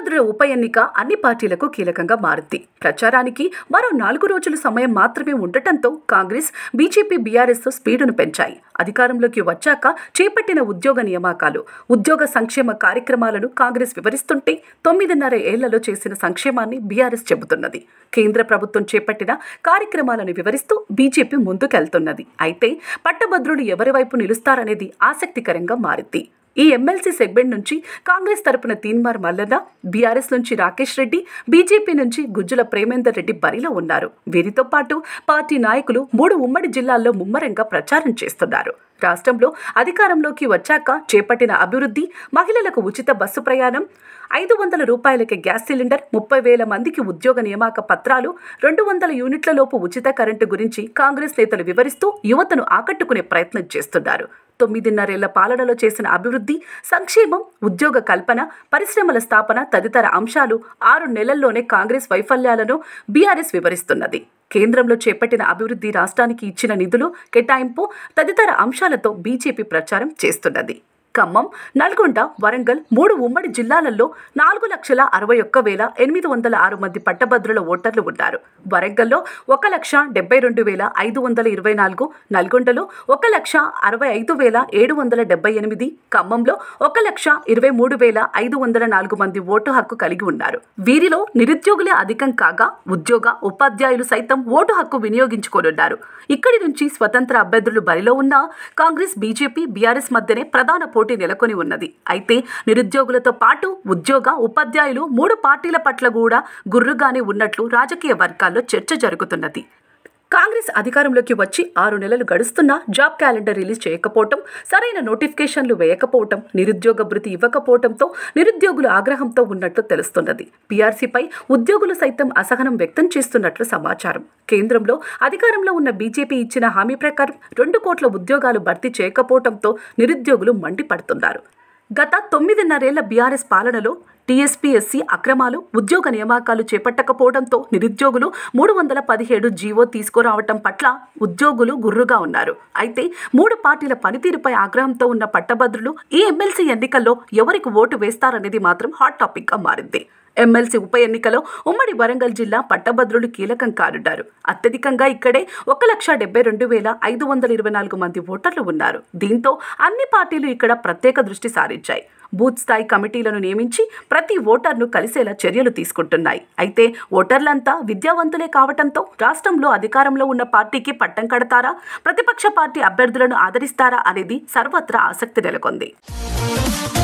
పట్టభద్రుల ఉప ఎన్నిక అన్ని పార్టీలకు కీలకంగా మారింది. ప్రచారానికి మరో 4 రోజుల సమయం మాత్రమే ఉండటంతో కాంగ్రెస్, బీజేపీ, బీఆర్ఎస్ స్పీడును పెంచాయి. అధికారంలోకి వచ్చాక చేపట్టిన ఉద్యోగ నియామకాలు, ఉద్యోగ సంక్షేమ కార్యక్రమాలను కాంగ్రెస్ వివరిస్తుంటే 9.5 ఏళ్లలో చేసిన సంక్షేమాన్ని బీఆర్ఎస్ చెబుతున్నది. కేంద్ర ప్రభుత్వం చేపట్టిన కార్యక్రమాలను వివరిస్తూ బీజేపీ ముందుకెళ్తున్నది. అయితే పట్టభద్రులు ఎవరి వైపు నిలుస్తారనేది ఆసక్తికరంగా మారింది. ఈ ఎమ్మెల్సీ సెగ్మెంట్ నుంచి కాంగ్రెస్ తరపున తీన్మార్ మల్లన్న, బీఆర్ఎస్ నుంచి రాకేష్ రెడ్డి, బీజేపీ నుంచి గుజ్జుల ప్రేమేందర్ రెడ్డి బరిలో ఉన్నారు. వీరితో పాటు పార్టీ నాయకులు 3 ఉమ్మడి జిల్లాల్లో ముమ్మరంగా ప్రచారం చేస్తున్నారు. రాష్ట్రంలో అధికారంలోకి వచ్చాక చేపట్టిన అభివృద్ధి, మహిళలకు ఉచిత బస్సు ప్రయాణం, 500 రూపాయలకే గ్యాస్ సిలిండర్, 30,000 మందికి ఉద్యోగ నియామక పత్రాలు, 200 యూనిట్ల లోపు ఉచిత కరెంటు గురించి కాంగ్రెస్ నేతలు వివరిస్తూ యువతను ఆకట్టుకునే ప్రయత్నం చేస్తున్నారు. 9.5 ఏళ్ల పాలనలో చేసిన అభివృద్ధి, సంక్షేమం, ఉద్యోగ కల్పన, పరిశ్రమల స్థాపన తదితర అంశాలు 6 నెలల్లోనే కాంగ్రెస్ వైఫల్యాలను బీఆర్ఎస్ వివరిస్తున్నది. కేంద్రంలో చేపట్టిన అభివృద్ధి, రాష్ట్రానికి ఇచ్చిన నిధులు కేటాయింపు తదితర అంశాలతో బీజేపీ ప్రచారం చేస్తున్నది. ఖమ్మం, నల్గొండ, వరంగల్ 3 ఉమ్మడి జిల్లాలలో 4,61,806 మంది పట్టభద్రుల ఓటర్లు ఉన్నారు. వరంగల్లో 1,72,524, నల్గొండలో 1,65,778, ఖమ్మంలో 1,23,504 మంది ఓటు హక్కు కలిగి ఉన్నారు. వీరిలో నిరుద్యోగులే అధికం కాగా ఉద్యోగ, ఉపాధ్యాయులు సైతం ఓటు హక్కు వినియోగించుకోనున్నారు. ఇక్కడి నుంచి స్వతంత్ర అభ్యర్థులు బరిలో ఉన్న కాంగ్రెస్, బీజేపీ, బీఆర్ఎస్ మధ్యనే ప్రధాన పోటీ నెలకొని ఉన్నది. అయితే నిరుద్యోగులతో పాటు ఉద్యోగ, ఉపాధ్యాయులు 3 పార్టీల పట్ల కూడా గుర్రుగానే ఉన్నట్లు రాజకీయ వర్గాల్లో చర్చ జరుగుతున్నది. కాంగ్రెస్ అధికారంలోకి వచ్చి 6 నెలలు గడుస్తున్నా జాబ్ క్యాలెండర్ రిలీజ్ చేయకపోవటం, సరైన నోటిఫికేషన్లు వేయకపోవటం, నిరుద్యోగ భృతి ఇవ్వకపోవడంతో నిరుద్యోగులు ఆగ్రహంతో ఉన్నట్లు తెలుస్తున్నది. పీఆర్సీపై ఉద్యోగులు సైతం అసహనం వ్యక్తం చేస్తున్నట్లు సమాచారం. కేంద్రంలో అధికారంలో ఉన్న బీజేపీ ఇచ్చిన హామీ ప్రకారం 2 కోట్ల ఉద్యోగాలు భర్తీ చేయకపోవడంతో నిరుద్యోగులు మండిపడుతున్నారు. గత 9.5 ఏళ్ల బీఆర్ఎస్ పాలనలో టీఎస్పీఎస్సీ అక్రమాలు, ఉద్యోగ నియామకాలు చేపట్టకపోవడంతో నిరుద్యోగులు 317 జీవో తీసుకురావటం పట్ల ఉద్యోగులు గుర్రుగా ఉన్నారు. అయితే 3 పార్టీల పనితీరుపై ఆగ్రహంతో ఉన్న పట్టభద్రులు ఈ ఎమ్మెల్సీ ఎన్నికల్లో ఎవరికి ఓటు వేస్తారనేది మాత్రం హాట్ టాపిక్ గా మారింది. ఎమ్మెల్సీ ఉప ఎన్నికలో ఉమ్మడి వరంగల్ జిల్లా పట్టభద్రులు కీలకం కానున్నారు. అత్యధికంగా ఇక్కడే 1,72,524 మంది ఓటర్లు ఉన్నారు. దీంతో అన్ని పార్టీలు ఇక్కడ ప్రత్యేక దృష్టి సారించాయి. బూత్ స్థాయి కమిటీలను నియమించి ప్రతి ఓటర్ను కలిసేలా చర్యలు తీసుకుంటున్నాయి. అయితే ఓటర్లంతా విద్యావంతులే కావటంతో రాష్ట్రంలో అధికారంలో ఉన్న పార్టీకి పట్టం కడతారా, ప్రతిపక్ష పార్టీ అభ్యర్థులను ఆదరిస్తారా అనేది సర్వత్రా ఆసక్తి నెలకొంది.